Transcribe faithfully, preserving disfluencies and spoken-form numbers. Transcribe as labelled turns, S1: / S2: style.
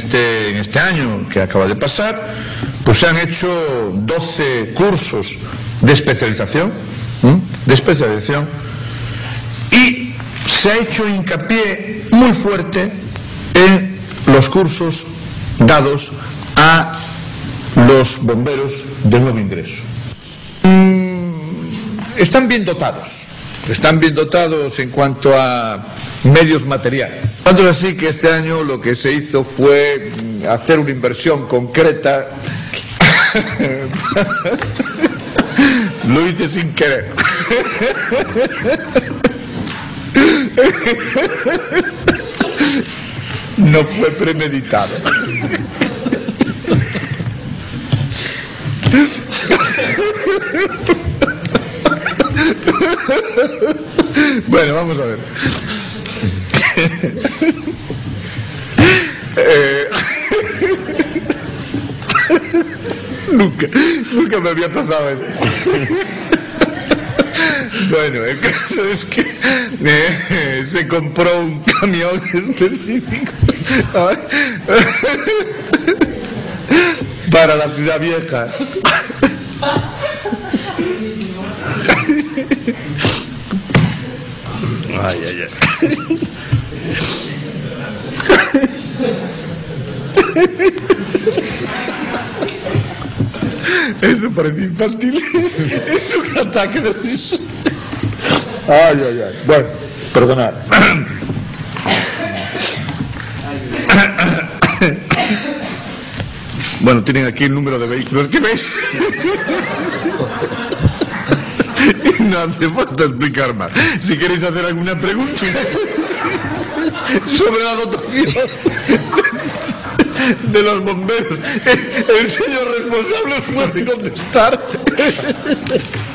S1: este, en este año que acaba de pasar, pues se han hecho doce cursos de especialización, ¿eh? de especialización, y se ha hecho hincapié muy fuerte en los cursos dados a los bomberos de nuevo ingreso. Están bien dotados, están bien dotados en cuanto a medios materiales. Tanto es así que este año lo que se hizo fue hacer una inversión concreta. Lo hice sin querer. No fue premeditado. Bueno, vamos a ver. eh... nunca, nunca me había pasado eso. Bueno, el caso es que eh, se compró un camión específico para la Ciudad Vieja. Ay, ay, ay. Esto parece infantil. Es un ataque de risa. Ay, ay, ay. Bueno, perdonad. Bueno, tienen aquí el número de vehículos que veis. No hace falta explicar más. Si queréis hacer alguna pregunta sobre la dotación de los bomberos, el señor responsable os puede contestar.